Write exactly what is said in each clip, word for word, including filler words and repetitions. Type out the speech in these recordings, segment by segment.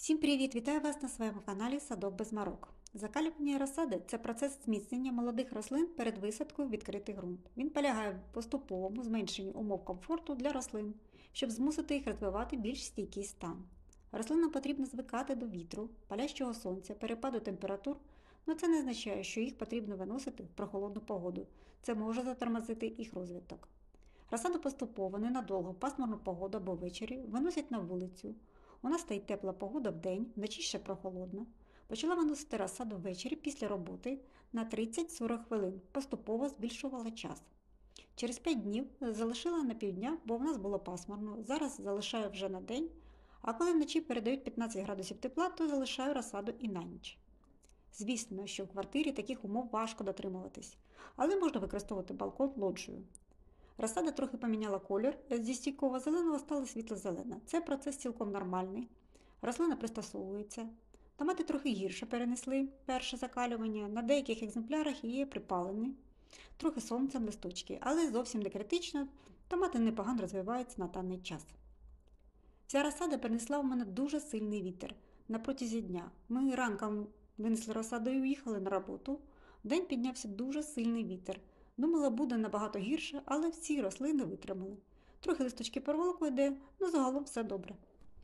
Всім привіт! Вітаю вас на своєму каналі Садок без марок. Закалювання розсади – це процес зміцнення молодих рослин перед висадкою в відкритий ґрунт. Він полягає в поступовому зменшенні умов комфорту для рослин, щоб змусити їх розвивати більш стійкий стан. Рослинам потрібно звикати до вітру, палящого сонця, перепаду температур, але це не означає, що їх потрібно виносити в прохолодну погоду. Це може затормозити їх розвиток. Розсаду поступово, ненадовго, в пасмурну погоду або ввечері виносять на вулицю. У нас стоїть тепла погода вдень, вночі ще прохолодно. Почала виносити розсаду ввечері після роботи на тридцять-сорок хвилин, поступово збільшувала час. Через п'ять днів залишила на півдня, бо в нас було пасмурно, зараз залишаю вже на день, а коли вночі передають п'ятнадцять градусів тепла, то залишаю розсаду і на ніч. Звісно, що в квартирі таких умов важко дотримуватись, але можна використовувати балкон лоджію. Розсада трохи поміняла колір, зі стійкого зеленого стала світло-зелена. Це процес цілком нормальний. Рослина пристосовується. Томати трохи гірше перенесли перше закалювання, на деяких екземплярах є припалені, трохи сонцем листочки, але зовсім не критично, томати непогано розвиваються на даний час. Ця розсада перенесла в мене дуже сильний вітер на протязі дня. Ми ранком винесли розсаду і уїхали на роботу. Вдень піднявся дуже сильний вітер. Думала, буде набагато гірше, але всі рослини витримали. Трохи листочки порвалку йде, але загалом все добре.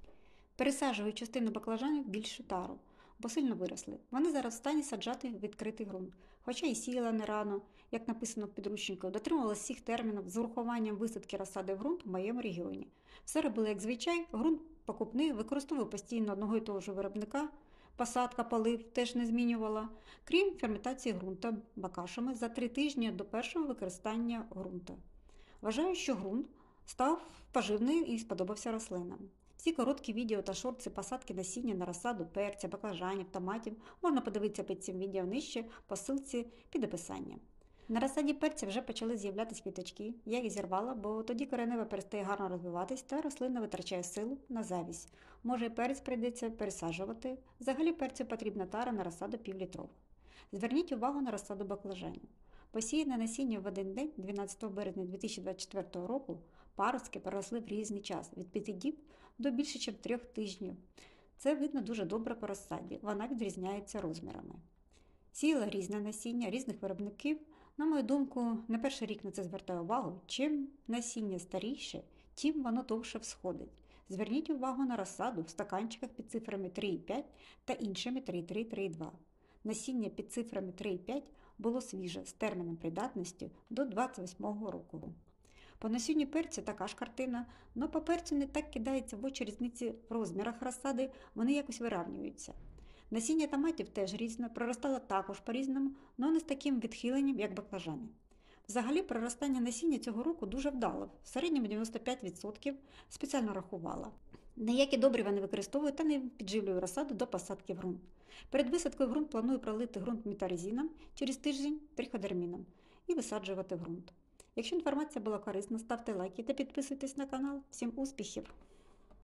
Пересаджую частину баклажанів в більшу тару, бо сильно виросли. Вони зараз в стані саджати в відкритий ґрунт. Хоча і сіяла не рано, як написано в підручнику, дотримувалася всіх термінів з урахуванням висадки розсади в ґрунт в моєму регіоні. Все робили як звичай, ґрунт покупний, використовую постійно одного і того ж виробника. Посадка, полив теж не змінювала, крім ферментації ґрунту бакашами за три тижні до першого використання ґрунту. Вважаю, що ґрунт став поживний і сподобався рослинам. Всі короткі відео та шорти посадки насіння на розсаду перця, баклажанів, томатів можна подивитися під цим відео нижче по ссылці під описанням. На розсаді перця вже почали з'являтися квіточки, я їх зірвала, бо тоді коренева перестає гарно розвиватись та рослина витрачає силу на завість. Може і перець прийдеться пересаджувати. Взагалі перцю потрібна тара на розсаду півлітрова. Зверніть увагу на розсаду баклажанів. Посіяне насіння в один день, дванадцятого березня дві тисячі двадцять четвертого року, паростки переросли в різний час, від п'яти діб до більше, ніж трьох тижнів. Це видно дуже добре по розсаді, вона відрізняється розмірами. Сіяла різне насіння, різних виробників. На мою думку, не перший рік на це звертаю увагу. Чим насіння старіше, тим воно довше всходить. Зверніть увагу на розсаду в стаканчиках під цифрами три і п'ять та іншими три і три, три і два. Насіння під цифрами три і п'ять було свіже з терміном придатності до двадцять восьмого року. По насінню перцю така ж картина, але по перцю не так кидається в очі різниці в розмірах розсади, вони якось вирівнюються. Насіння томатів теж різне, проростало також по-різному, але не з таким відхиленням, як баклажани. Взагалі, проростання насіння цього року дуже вдало, в середньому дев'яносто п'ять відсотків, спеціально рахувала. Ніякі добрива не використовую та не підживлюю розсаду до посадки в ґрунт. Перед висадкою в ґрунт планую пролити ґрунт метаризином через тиждень триходерміном і висаджувати в ґрунт. Якщо інформація була корисна, ставте лайки та підписуйтесь на канал. Всім успіхів!